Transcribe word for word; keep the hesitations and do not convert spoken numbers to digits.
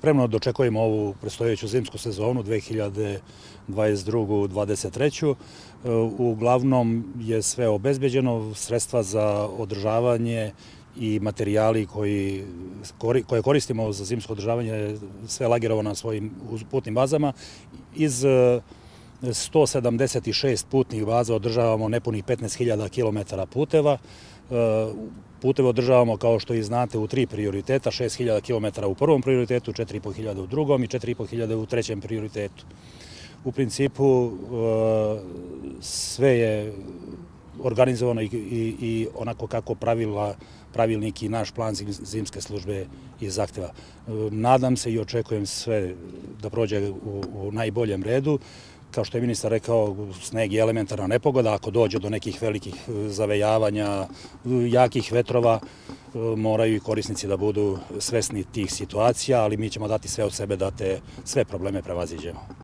spremno dočekujemo ovu predstojeću zimsku sezonu dve hiljade dvadeset druge dvadeset treće. Uglavnom je sve obezbeđeno, sredstva za održavanje i materijali koji, koje koristimo za zimsko održavanje, sve lagerovano na svojim putnim bazama. Iz sto sedamdeset šest putnih baza održavamo nepunih petnaest hiljada kilometara puteva. Puteve održavamo, kao što i znate, u tri prioriteta, šest hiljada kilometara u prvom prioritetu, četiri i po hiljade u drugom i četiri i po hiljade u trećem prioritetu. U principu sve je organizovano i onako kako pravila, pravilnik i naš plan zimske službe i zahteva. Nadam se i očekujem sve da prođe u najboljem redu. Kao što je ministar rekao, sneg je elementarna nepogoda. Ako dođe do nekih velikih zavejavanja, jakih vetrova, moraju i korisnici da budu svesni tih situacija, ali mi ćemo dati sve od sebe da te sve probleme prevaziđemo.